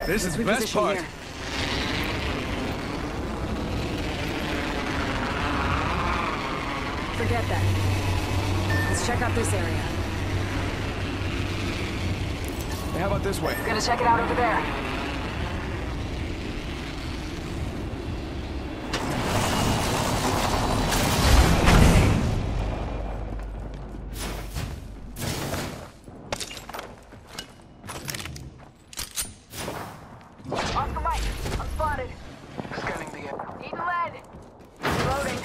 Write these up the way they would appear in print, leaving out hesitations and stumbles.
This is the best part. Here. Forget that. Let's check out this area. Hey, how about this way? Gonna check it out over there. Oscar Mike, I'm spotted. Scanning the air. Eating lead. Reloading.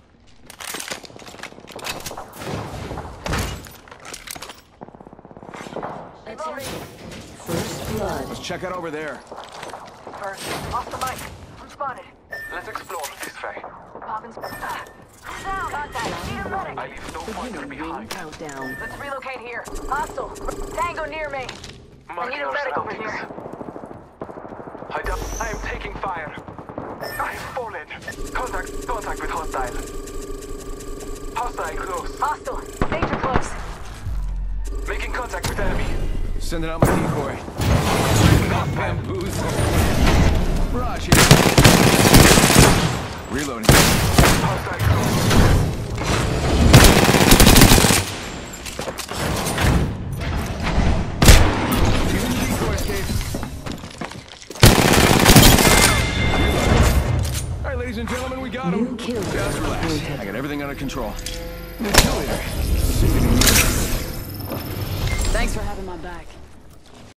First blood. Let's check out over there. First, Oscar Mike, I'm spotted. Let's explore this way. Poppins. Down. Contact. Need a medic. I leave no pointer Ring behind. countdown. Let's relocate here. Hostile. Tango near me. I need a medic over here. I am taking fire. I have fallen. Contact with hostile. Hostile close. Hostile. Danger close. Making contact with enemy. Sending out my decoy. Not bamboozle. Mirage here. Reloading. Hostile close. Using decoy escape. All right, ladies and gentlemen, we got him. New kill. Just relax. I got everything under control. Kill leader. Thanks for having my back.